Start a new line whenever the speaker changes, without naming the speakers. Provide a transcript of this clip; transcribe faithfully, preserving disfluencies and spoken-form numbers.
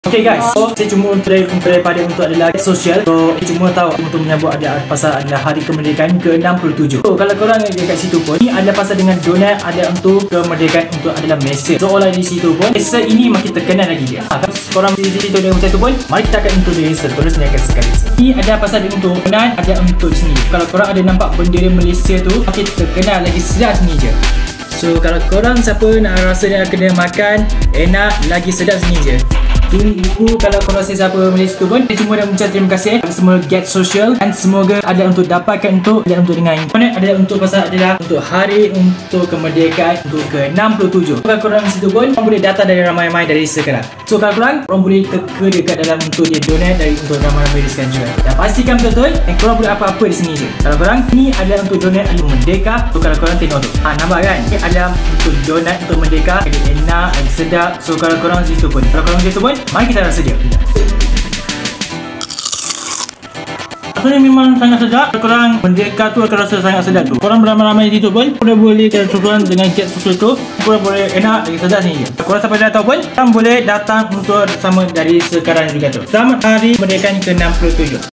Okay guys, so saya cuma untuk daripada untuk adalah sosial. So saya cuma tahu untuk menyambut ada pasal adalah hari kemerdekaan ke enam puluh tujuh. So kalau korang dekat situ pun, ni ada pasal dengan donat ada untuk kemerdekaan untuk adalah Malaysia. So orang di situ pun, Malaysia ini makin terkenal lagi dia. Ha, kalau korang di situ dengan macam tu pun, mari kita akan untuk Malaysia terus naikkan sekali. Ni ada pasal untuk donat ada untuk sini. Kalau korang ada nampak bendera Malaysia tu, makin terkenal lagi sedap sini je. So kalau korang siapa nak rasa nak kena makan enak lagi sedap sini je. Tunggu kalau korang rasa siapa Malaysia tu pun. Saya cuma dah mengucap terima kasih kepada semua Get Social, dan semoga ada untuk dapatkan untuk ada untuk dengan internet, ada untuk pasal adalah untuk hari untuk kemerdekaan untuk ke enam puluh tujuh. Kalau korang di situ pun, korang boleh datang dari ramai-ramai dari sekarang. So kalau korang, korang boleh teka dekat dalam untuk dia donate dari untuk ramai-ramai di sekarang juga. Dan pastikan betul-betul dan korang boleh apa-apa di sini je. Kalau korang ni ada untuk donate untuk merdeka. So kalau korang tengok tu, ha, nampak kan? Ni ada untuk donate untuk merdeka, jadi enak dan sedap. So kalau korang di situ pun, kalau korang di situ pun, mari kita rasa dia. Rasanya memang sangat sedap. Korang merdeka tu akan rasa sangat sedap tu. Korang beramai-ramai di situ pun, korang boleh kesusuan dengan Get Social tu, korang boleh enak lagi sedap sini je. Korang sampai dah tahu pun, korang boleh datang untuk sama dari sekarang juga tu. Selamat hari kemerdekaan ke enam puluh tujuh.